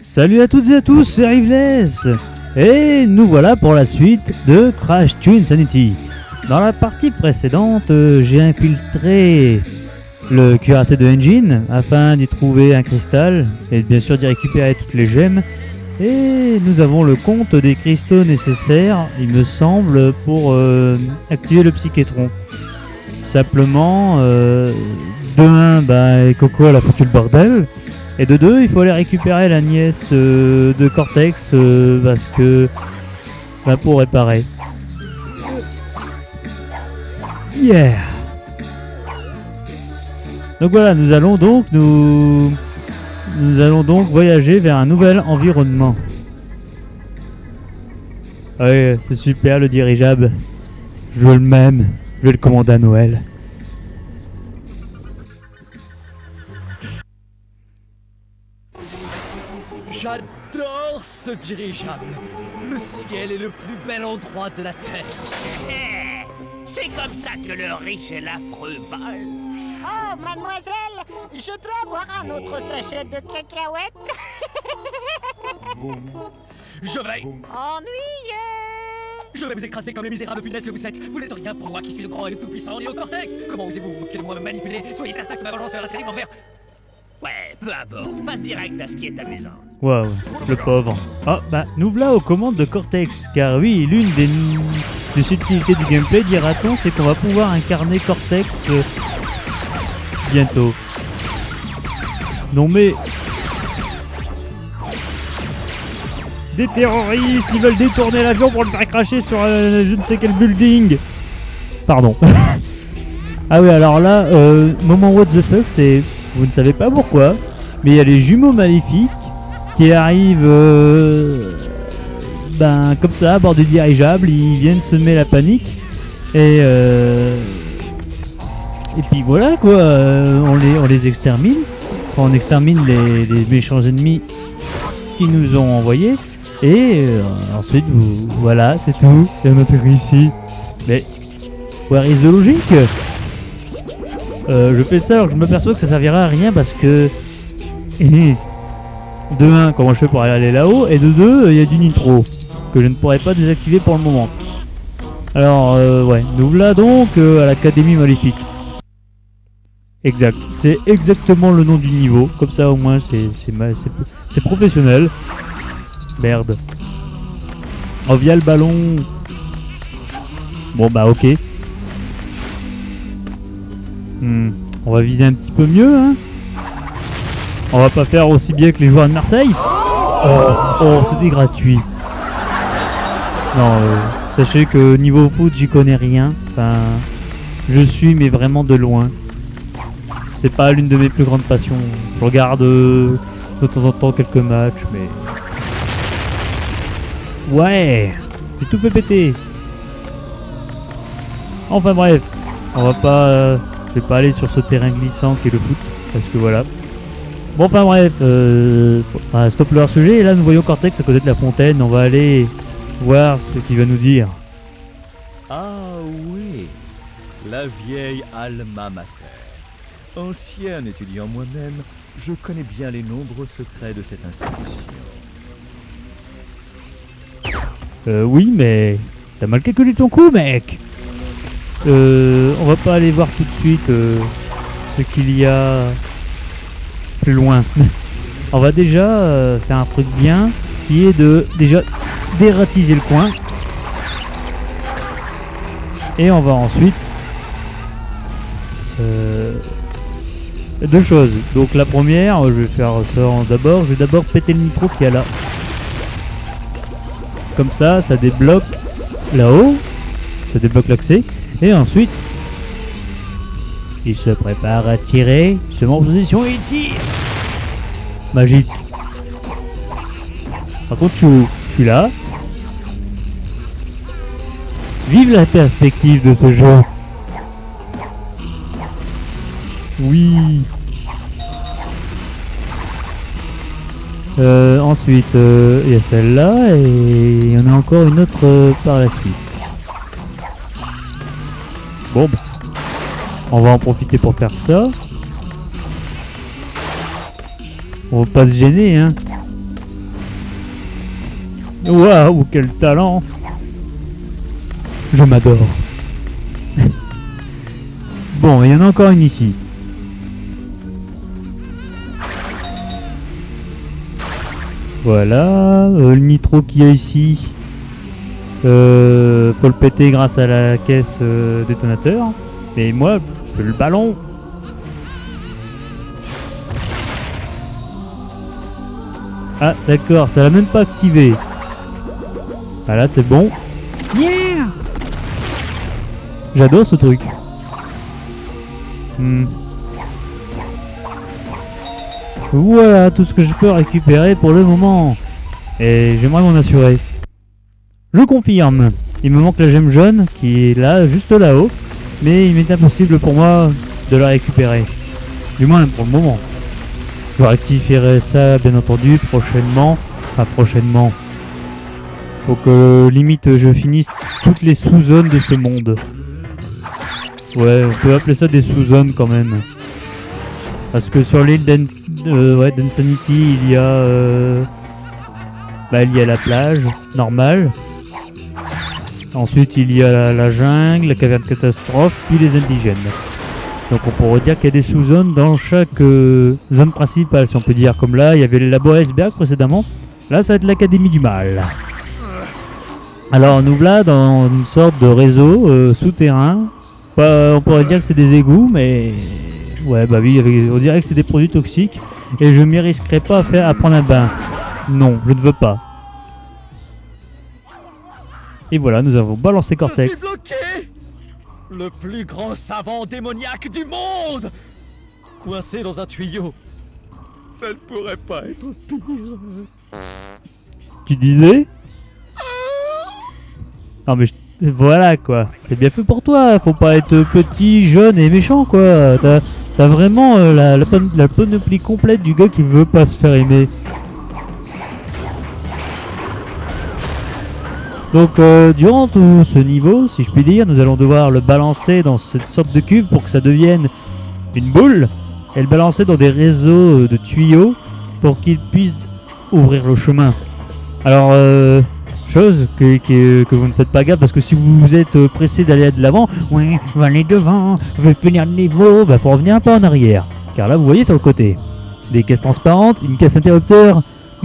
Salut à toutes et à tous, c'est Riveless et nous voilà pour la suite de Crash Team Insanity. Dans la partie précédente, j'ai infiltré le cuirassé de Engine afin d'y trouver un cristal et bien sûr d'y récupérer toutes les gemmes. Et nous avons le compte des cristaux nécessaires, il me semble, pour activer le psychétron. Simplement, de 1, Coco elle a foutu le bordel. Et de 2, il faut aller récupérer la nièce de Cortex parce que pour réparer. Yeah. Donc voilà, nous allons donc voyager vers un nouvel environnement. Ouais, c'est super le dirigeable. Je veux le même. Je vais le commander à Noël. J'adore ce dirigeable. Le ciel est le plus bel endroit de la Terre. C'est comme ça que le riche et l'affreux volent. Oh, mademoiselle, je peux avoir un autre sachet de cacahuètes? Je vais Ennuyeux. Je vais vous écraser comme les misérables punaises que vous êtes. Vous n'êtes rien pour moi qui suis le grand et le tout-puissant Néo-Cortex. Comment osez-vous vous moquer de moi, me manipuler? Soyez certain que ma vengeance sera terrible envers... Ouais, peu importe, passe direct à ce qui est amusant. Waouh, le pauvre. Ah, nous voilà aux commandes de Cortex, car oui, l'une des subtilités du gameplay, dira-t-on, c'est qu'on va pouvoir incarner Cortex bientôt. Non mais... Des terroristes, ils veulent détourner l'avion pour le faire cracher sur je ne sais quel building. Pardon. Ah oui, alors là, moment what the fuck, c'est... Vous ne savez pas pourquoi, mais il y a les jumeaux maléfiques qui arrivent comme ça à bord du dirigeable, ils viennent semer la panique et puis voilà quoi, on les extermine, enfin, on extermine les méchants ennemis qui nous ont envoyés et ensuite voilà, c'est tout, et on atterrit ici. Mais where is the logic? Je fais ça alors que je m'aperçois que ça servira à rien parce que de 1, comment je fais pour aller là-haut, et de 2, il y a du nitro que je ne pourrais pas désactiver pour le moment. Alors ouais, nous voilà donc à l'Académie Maléfique. Exact, c'est exactement le nom du niveau, comme ça au moins c'est professionnel. Merde. Oh, via le ballon. Bon ok. On va viser un petit peu mieux, hein. On va pas faire aussi bien que les joueurs de Marseille. Oh, c'était gratuit. Non, sachez que niveau foot, j'y connais rien. Enfin, je suis, mais vraiment de loin. C'est pas l'une de mes plus grandes passions. Je regarde de temps en temps quelques matchs, mais... Ouais, j'ai tout fait péter. Enfin bref, on va pas... Je vais pas aller sur ce terrain glissant qu'est le foot, parce que voilà. Bon, enfin bref, stop leur sujet, et là nous voyons Cortex à côté de la fontaine, on va aller voir ce qu'il va nous dire. Ah oui, la vieille Alma Mater. Ancien étudiant moi-même, je connais bien les nombreux secrets de cette institution. Oui, mais t'as mal calculé ton coup, mec. On va pas aller voir tout de suite ce qu'il y a plus loin. On va déjà faire un truc bien qui est de déjà dératiser le coin. Et on va ensuite deux choses. Donc la première, je vais faire ça d'abord. Je vais d'abord péter le nitro qu'il y a là. Comme ça, ça débloque là-haut. Ça débloque l'accès. Et ensuite, il se prépare à tirer, il se met en position et il tire. Magique. Par contre, je suis où? Je suis là. Vive la perspective de ce jeu. Oui. Ensuite, il y a celle-là et il y en a encore une autre par la suite. Bon, on va en profiter pour faire ça. On va pas se gêner, hein. Waouh, quel talent! Je m'adore. Bon, il y en a encore une ici. Voilà, le nitro qu'il y a ici. Faut le péter grâce à la caisse détonateur. Et moi, je fais le ballon. Ah, d'accord, ça l'a même pas activé. Voilà, c'est bon. Yeah! J'adore ce truc. Voilà tout ce que je peux récupérer pour le moment. Et j'aimerais m'en assurer. Je confirme. Il me manque la gemme jaune qui est là, juste là-haut. Mais il m'est impossible pour moi de la récupérer. Du moins pour le moment. Je rectifierai ça bien entendu prochainement. Enfin prochainement. Faut que limite je finisse toutes les sous-zones de ce monde. Ouais, on peut appeler ça des sous-zones quand même. Parce que sur l'île d'Insanity, il y a la plage normale. Ensuite, il y a la jungle, la caverne catastrophe, puis les indigènes. Donc on pourrait dire qu'il y a des sous-zones dans chaque zone principale, si on peut dire. Comme là, il y avait le labo iceberg précédemment. Là, ça va être l'académie du mal. Alors nous voilà dans une sorte de réseau souterrain. On pourrait dire que c'est des égouts, mais... Ouais, bah oui, on dirait que c'est des produits toxiques. Et je m'y risquerai pas à prendre un bain. Non, je ne veux pas. Et voilà, nous avons balancé Cortex. Je suis bloqué! Le plus grand savant démoniaque du monde! Coincé dans un tuyau. Ça ne pourrait pas être pire. Tu disais? Non mais voilà quoi, c'est bien fait pour toi, faut pas être petit, jeune et méchant quoi. T'as vraiment la panoplie complète du gars qui veut pas se faire aimer. Donc durant tout ce niveau, si je puis dire, nous allons devoir le balancer dans cette sorte de cuve pour que ça devienne une boule. Et le balancer dans des réseaux de tuyaux pour qu'il puisse ouvrir le chemin. Alors chose que vous ne faites pas gaffe, parce que si vous êtes pressé d'aller de l'avant, ouais, on va aller devant, je vais finir le niveau, bah faut revenir un peu en arrière. Car là vous voyez sur le côté, des caisses transparentes, une caisse interrupteur,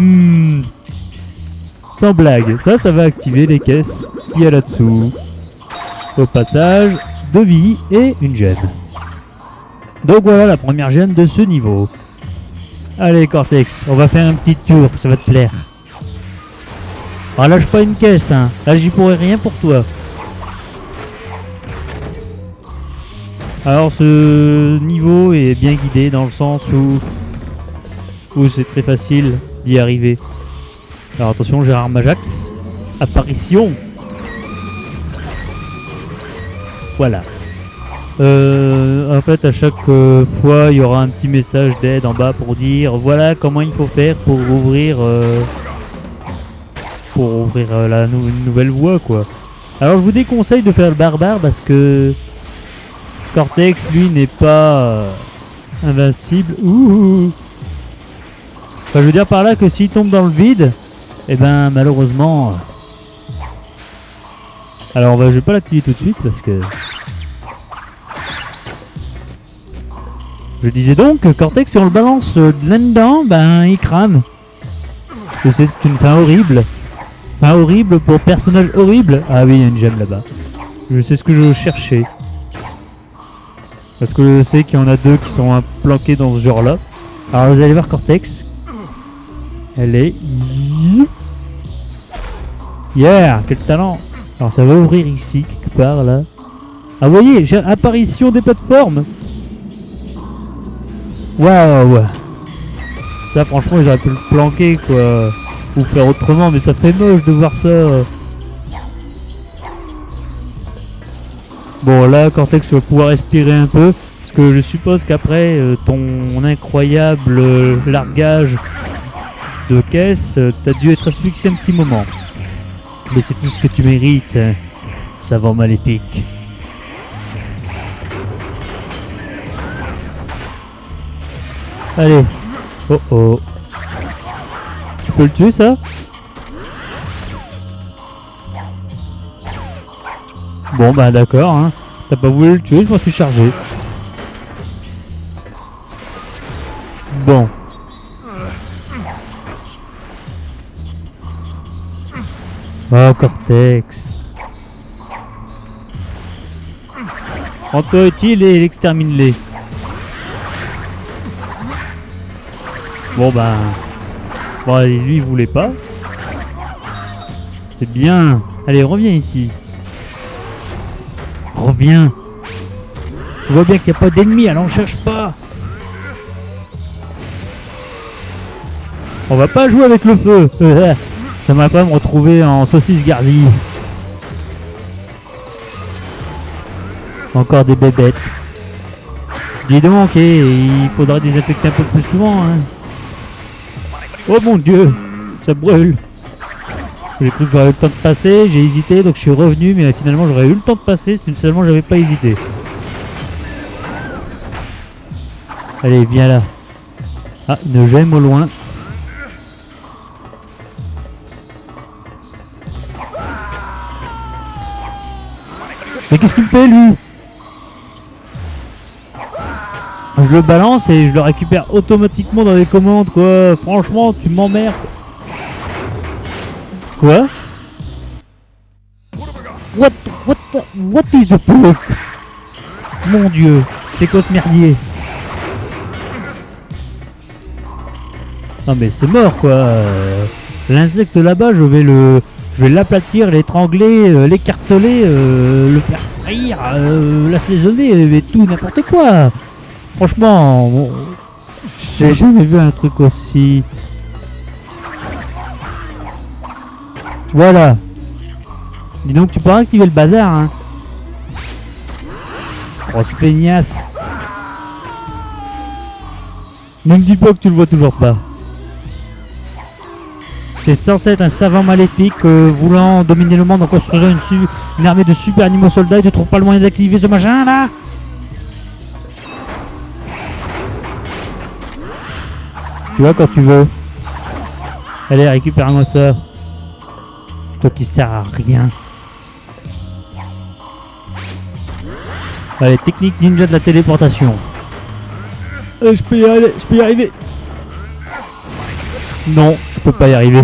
sans blague, ça va activer les caisses qu'il y a là-dessous. Au passage, 2 vies et une gemme. Donc voilà la première gemme de ce niveau. Allez Cortex, on va faire un petit tour, ça va te plaire. Ah, lâche pas une caisse, hein. Là j'y pourrais rien pour toi. Alors ce niveau est bien guidé dans le sens où c'est très facile d'y arriver. Alors attention, Gérard Majax, apparition. Voilà. En fait à chaque fois il y aura un petit message d'aide en bas pour dire voilà comment il faut faire pour ouvrir une nouvelle voie quoi. Alors je vous déconseille de faire le barbare parce que Cortex lui n'est pas invincible. Enfin, je veux dire par là que s'il tombe dans le vide, et ben malheureusement. Alors je vais pas l'activer tout de suite parce que. Je disais donc que Cortex si on le balance là-dedans, ben il crame. Je sais c'est une fin horrible. Enfin horrible pour personnage horrible. Ah oui, il y a une gemme là-bas. Je sais ce que je cherchais. Parce que je sais qu'il y en a 2 qui sont planqués dans ce genre-là. Alors vous allez voir Cortex. Elle est... Yeah, quel talent. Alors ça va ouvrir ici, quelque part là. Ah vous voyez, j'ai apparition des plateformes. Waouh. Ça franchement ils auraient pu le planquer quoi. Ou faire autrement, mais ça fait moche de voir ça. Bon là Cortex va pouvoir respirer un peu. Parce que je suppose qu'après ton incroyable largage de caisse, t'as dû être asphyxié un petit moment. Mais c'est tout ce que tu mérites, savant maléfique. Allez. Oh oh. Tu peux le tuer ça? Bon bah d'accord, hein. T'as pas voulu le tuer, je m'en suis chargé. Bon. Oh, Cortex. Prends-toi utile et extermine-les. Bon bah... Bon, lui il voulait pas. C'est bien. Allez, reviens ici. Reviens. Tu vois bien qu'il n'y a pas d'ennemis, alors on cherche pas. On va pas jouer avec le feu. J'aimerais pas me retrouver en saucisse Garzi. Encore des bébêtes. Dis donc, il faudra désinfecter un peu plus souvent. Hein. Oh mon dieu, ça brûle. J'ai cru que j'aurais eu le temps de passer, j'ai hésité, donc je suis revenu, mais finalement j'aurais eu le temps de passer si seulement j'avais pas hésité. Allez, viens là. Ah, une gemme au loin. Mais qu'est-ce qu'il me fait lui? Je le balance et je le récupère automatiquement dans les commandes quoi. Franchement, tu m'emmerdes. Quoi? What is the fuck? Mon dieu, c'est quoi ce merdier? Non mais c'est mort quoi. L'insecte là-bas, je vais l'aplatir, l'étrangler, l'écarteler, le faire frire, l'assaisonner, mais tout n'importe quoi. Franchement, bon, j'ai jamais vu un truc aussi. Voilà. Dis donc, tu pourras activer le bazar, hein. Grosse feignasse. Ne me dis pas que tu le vois toujours pas. T'es censé être un savant maléfique voulant dominer le monde en construisant une armée de super animaux soldats et tu trouves pas le moyen d'activer ce machin là? Tu vois quand tu veux. Allez, récupère-moi ça. Toi qui sert à rien. Allez, technique ninja de la téléportation. Je peux y arriver. Non, je peux pas y arriver.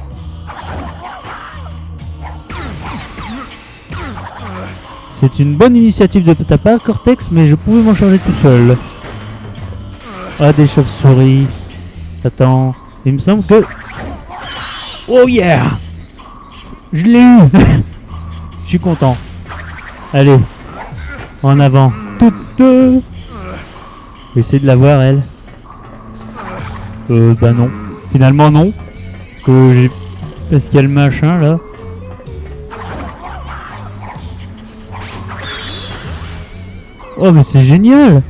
C'est une bonne initiative de ta part, Cortex, mais je pouvais m'en charger tout seul. Ah, des chauves-souris. Attends, il me semble que... Oh yeah! Je l'ai eu. Je suis content. Allez, en avant. Toutes deux. Je vais essayer de la voir, elle. Bah non. Finalement, non. Parce qu'il y a le machin, là. Oh, mais c'est génial!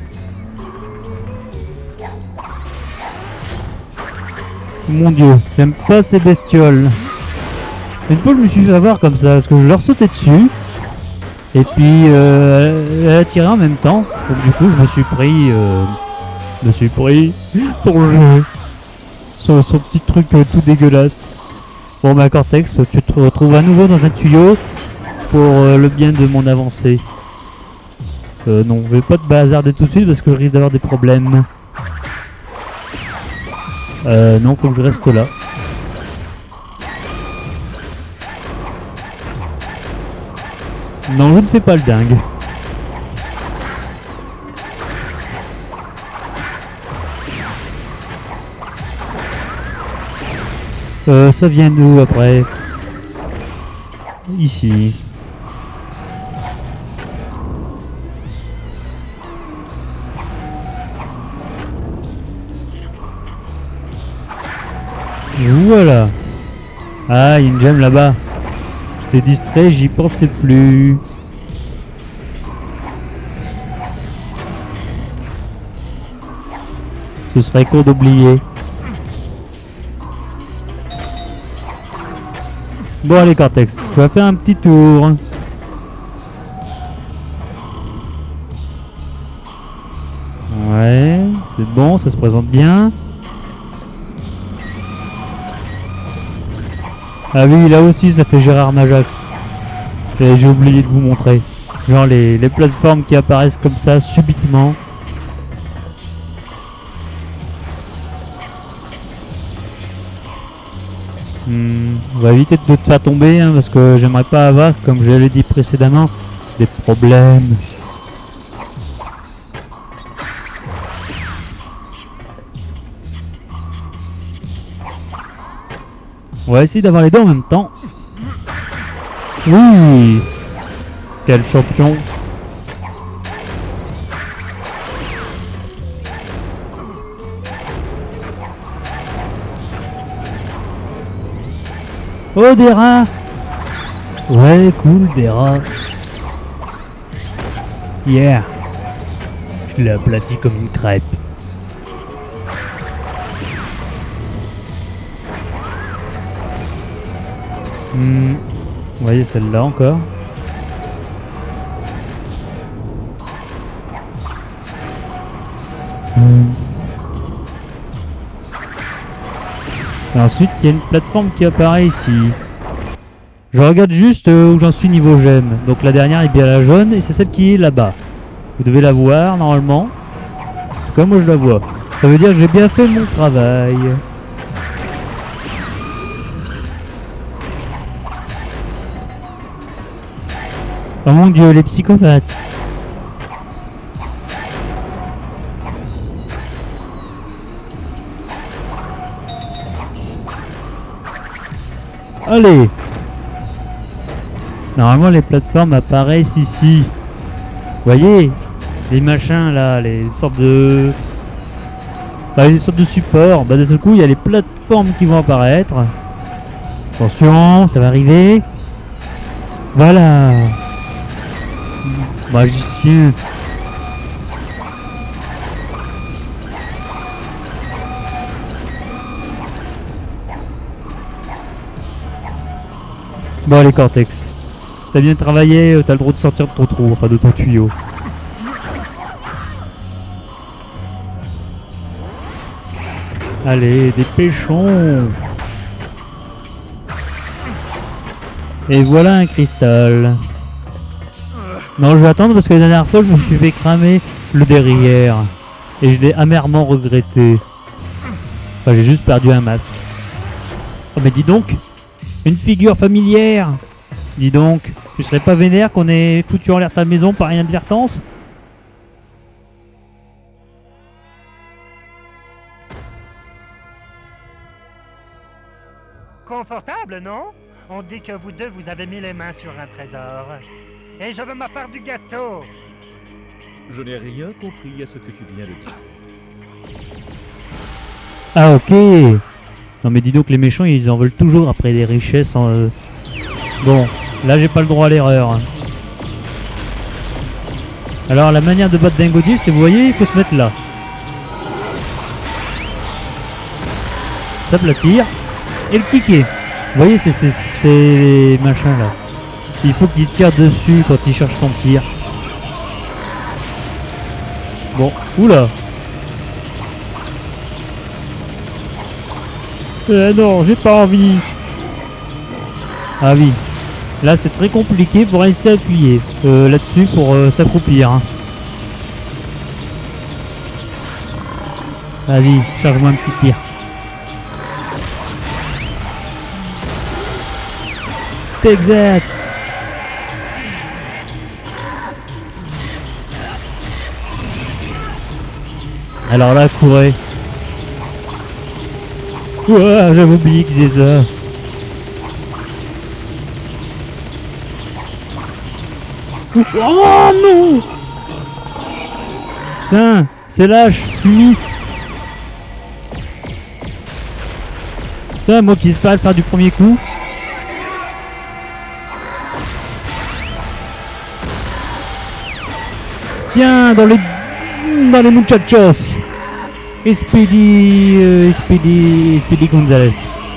Mon dieu, j'aime pas ces bestioles. Une fois je me suis fait avoir comme ça, parce que je leur sautais dessus. Et puis elle a tiré en même temps. Donc du coup je me suis pris son jeu. Son petit truc tout dégueulasse. Bon bah Cortex, tu te retrouves à nouveau dans un tuyau pour le bien de mon avancée. Non, je vais pas te bazarder tout de suite parce que je risque d'avoir des problèmes. Non, faut que je reste là. Non, je ne fais pas le dingue. Ça vient d'où après? Ici. Et voilà. Ah, il y a une gemme là-bas. J'étais distrait, j'y pensais plus. Ce serait con d'oublier. Bon allez Cortex, je vais faire un petit tour. Ouais, c'est bon, ça se présente bien. Ah oui, là aussi ça fait Gérard Majax. Et j'ai oublié de vous montrer. Genre les plateformes qui apparaissent comme ça subitement. On va éviter de te faire tomber hein, parce que j'aimerais pas avoir, comme je l'ai dit précédemment, des problèmes. On va essayer d'avoir les deux en même temps. Oui, quel champion. Oh, des rats. Ouais, cool, des rats. Yeah. Je l'ai aplati comme une crêpe. Vous voyez celle-là encore. Et ensuite, il y a une plateforme qui apparaît ici. Je regarde juste où j'en suis niveau gemme. Donc la dernière est bien la jaune et c'est celle qui est là-bas. Vous devez la voir normalement. En tout cas, moi je la vois. Ça veut dire que j'ai bien fait mon travail. Oh mon dieu, les psychopathes. Allez. Normalement les plateformes apparaissent ici. Vous voyez les machins là, les sortes de... les sortes de supports. Bah d'un seul coup il y a les plateformes qui vont apparaître. Attention, ça va arriver. Voilà. Magicien. Bon les Cortex, t'as bien travaillé, t'as le droit de sortir de ton trou, enfin de ton tuyau. Allez, dépêchons. Et voilà un cristal. Non, je vais attendre parce que la dernière fois, je me suis fait cramer le derrière. Et je l'ai amèrement regretté. Enfin, j'ai juste perdu un masque. Oh, mais dis donc, une figure familière. Dis donc, tu serais pas vénère qu'on ait foutu en l'air ta maison par inadvertance? Confortable, non? On dit que vous deux, vous avez mis les mains sur un trésor. Et je veux ma part du gâteau. Je n'ai rien compris à ce que tu viens de dire. Ah ok. Non mais dis donc, les méchants ils en veulent toujours après des richesses. Bon, là j'ai pas le droit à l'erreur. Alors la manière de battre Dingodil, c'est, vous voyez, il faut se mettre là. S'aplatir et le kicker. Vous voyez, c'est les machins là. Il faut qu'il tire dessus quand il cherche son tir. Bon, oula. Non, j'ai pas envie. Ah oui. Là, c'est très compliqué pour rester appuyé. Là-dessus pour s'accroupir. Hein. Vas-y, charge-moi un petit tir. Exact. Alors là, courez. Ouah, j'avais oublié qu'ils faisaient ça. Oh non! Putain, c'est lâche, fumiste. Putain, moi qui espérais le faire du premier coup. Tiens, dans les muchachos. Speedy Gonzalez.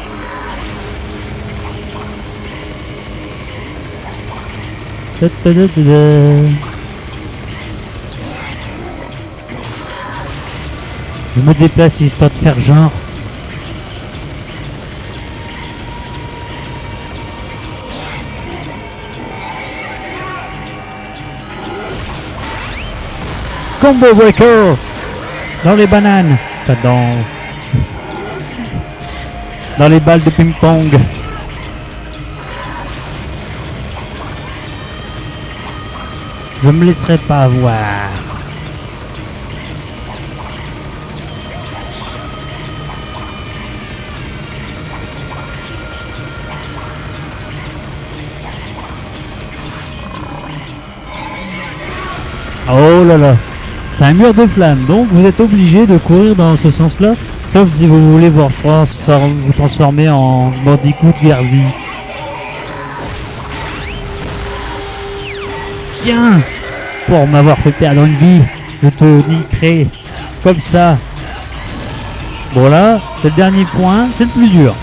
Je me déplace histoire de faire genre. combo breaker dans les bananes, enfin dans les balles de ping-pong. Je me laisserai pas avoir. Oh là là, c'est un mur de flammes, donc vous êtes obligé de courir dans ce sens-là, sauf si vous voulez vous transformer en Bandicoot Garzi. Tiens, pour m'avoir fait perdre une vie, je te niquerai comme ça. Bon là, c'est le dernier point, c'est le plus dur.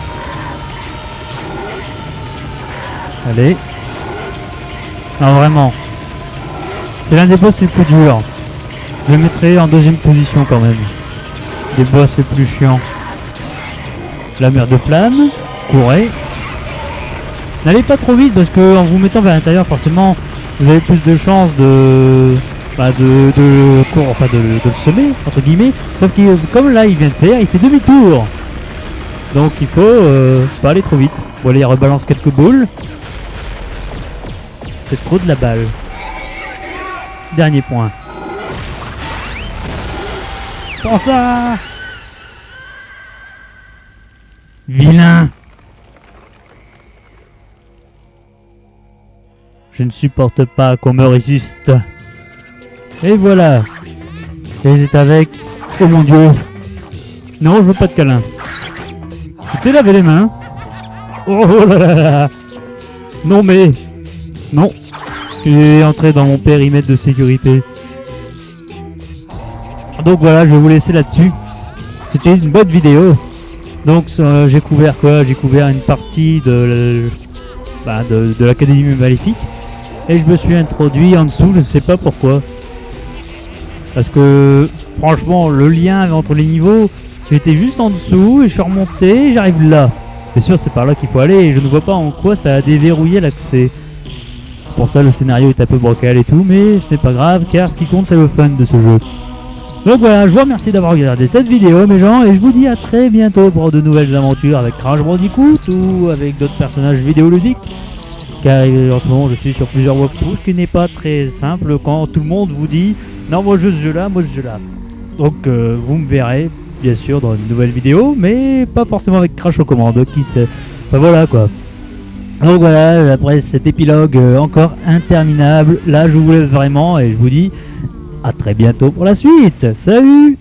Allez. Non vraiment. C'est l'un des boss les plus durs. Je le mettrai en deuxième position quand même. Des boss les plus chiants. La mer de flammes. Courez. N'allez pas trop vite parce que en vous mettant vers l'intérieur, forcément, vous avez plus de chances de le semer, entre guillemets. Sauf que comme là il vient de faire, il fait demi-tour. Donc il faut pas aller trop vite. Bon allez, il rebalance quelques boules. C'est trop de la balle. Dernier point. Prends ça! Vilain! Je ne supporte pas qu'on me résiste. Et voilà. J'hésite avec... Oh mon dieu. Non, je veux pas de câlin. Je t'ai lavé les mains. Oh là là là. Non mais... Non. Il est entré dans mon périmètre de sécurité. Donc voilà, je vais vous laisser là-dessus. C'était une bonne vidéo. Donc j'ai couvert quoi? J'ai couvert une partie de l'Académie Maléfique. Et je me suis introduit en dessous, je ne sais pas pourquoi. Parce que franchement, le lien entre les niveaux, j'étais juste en dessous et je suis remonté, j'arrive là. Bien sûr, c'est par là qu'il faut aller et je ne vois pas en quoi ça a déverrouillé l'accès. Pour ça, le scénario est un peu bancal et tout, mais ce n'est pas grave, car ce qui compte, c'est le fun de ce jeu. Donc voilà, je vous remercie d'avoir regardé cette vidéo, mes gens, et je vous dis à très bientôt pour de nouvelles aventures avec Crash Bandicoot ou avec d'autres personnages vidéoludiques. Car en ce moment, je suis sur plusieurs walkthroughs, ce qui n'est pas très simple quand tout le monde vous dit « Non, moi je ce jeu-là, moi ce jeu-là ». Donc vous me verrez, bien sûr, dans une nouvelle vidéo, mais pas forcément avec Crash aux commandes, qui sait. Enfin voilà, quoi. Donc voilà, après cet épilogue encore interminable, là je vous laisse vraiment et je vous dis à très bientôt pour la suite. Salut!